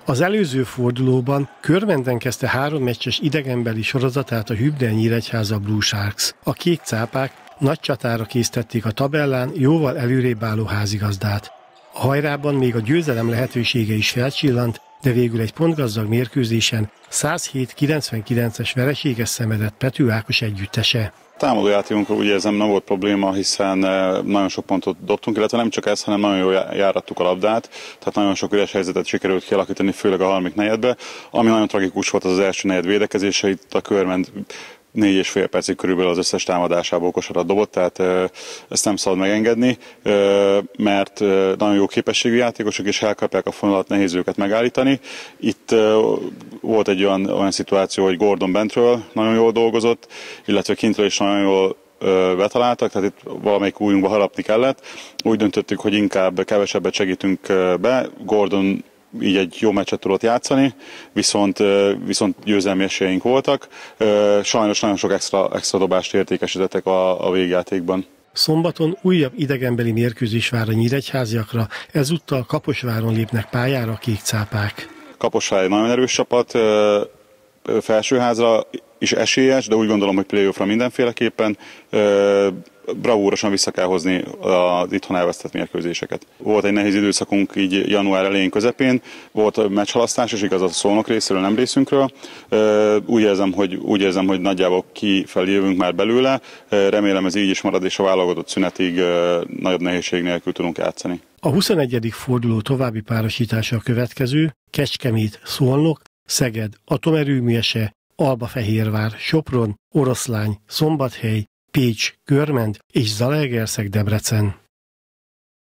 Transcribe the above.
Az előző fordulóban Körmenden kezdte 3 meccses idegenbeli sorozatát a Hübner Nyíregyháza Blue Sharks. A kék cápák nagy csatára késztették a tabellán jóval előrébb álló házigazdát. A hajrában még a győzelem lehetősége is felcsillant, de végül egy pontgazdag mérkőzésen 107-99-es vereséget szenvedett Pető Ákos együttese. Támadójátékunkról úgy érzem nem volt probléma, hiszen nagyon sok pontot dobtunk, illetve nem csak ez, hanem nagyon jól járattuk a labdát, tehát nagyon sok üres helyzetet sikerült kialakítani, főleg a harmadik negyedbe. Ami nagyon tragikus volt, az első negyed védekezése, itt a Körmend 4,5 percig körülbelül az összes támadásából kosarat dobott, tehát ezt nem szabad megengedni, mert nagyon jó képességű játékosok, és elkapják a fonalat, nehéz őket megállítani. Itt volt egy olyan szituáció, hogy Gordon bentről nagyon jól dolgozott, illetve kintről is nagyon jól betaláltak, tehát itt valamelyik ujjunkba harapni kellett. Úgy döntöttük, hogy inkább kevesebbet segítünk be. Gordon így egy jó meccset tudott játszani, viszont győzelmi esélyeink voltak. Sajnos nagyon sok extra dobást értékesítettek a végjátékban. Szombaton újabb idegenbeli mérkőzés vár a nyíregyháziakra, ezúttal Kaposváron lépnek pályára a kék cápák. Kaposvár egy nagyon erős csapat, felsőházra is esélyes, de úgy gondolom, hogy playoffra mindenféleképpen. Bravúrosan vissza kell hozni az itthon elvesztett mérkőzéseket. Volt egy nehéz időszakunk így január elején, közepén, volt meccshalasztás, és igaz a Szolnok részéről, nem részünkről. Úgy érzem, hogy nagyjából kifelé jövünk már belőle. Remélem ez így is marad, és a válogatott szünetig nagyobb nehézség nélkül tudunk játszani. A 21. forduló további párosítása a következő: Kecskemét, Szolnok, Szeged, Atomerőműese, Albafehérvár, Sopron, Oroszlány, Szombathely, Pécs, Körmend és Zalaegerszeg, Debrecen.